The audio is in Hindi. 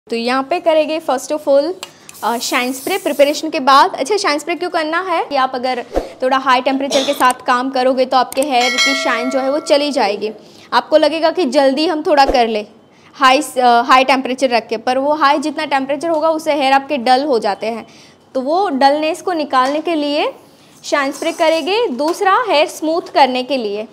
तो यहाँ पे करेंगे first of all shine spray preparation के बाद। अच्छा, शाइन स्प्रे क्यों करना है कि आप अगर थोड़ा हाई टेम्परेचर के साथ काम करोगे तो आपके हेयर की शाइन जो है वो चली जाएगी। आपको लगेगा कि जल्दी हम थोड़ा कर ले हाई टेम्परेचर रख के, पर वो हाई जितना टेम्परेचर होगा उससे हेयर आपके डल हो जाते हैं। तो वो डलनेस को निकालने के लिए शाइन स्प्रे करेंगे। दूसरा, हेयर स्मूथ करने के लिए